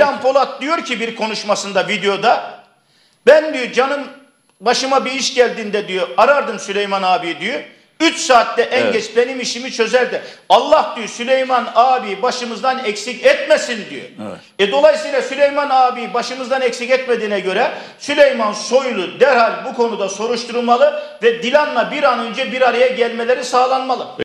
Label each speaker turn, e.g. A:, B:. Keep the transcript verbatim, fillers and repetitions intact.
A: Dilan Polat diyor ki bir konuşmasında, videoda, ben diyor canım başıma bir iş geldiğinde diyor arardım Süleyman abi diyor. Üç saatte en evet. geç benim işimi çözerdi. Allah diyor Süleyman abi başımızdan eksik etmesin diyor. Evet. E dolayısıyla Süleyman abi başımızdan eksik etmediğine göre Süleyman Soylu derhal bu konuda soruşturulmalı ve Dilan'la bir an önce bir araya gelmeleri sağlanmalı.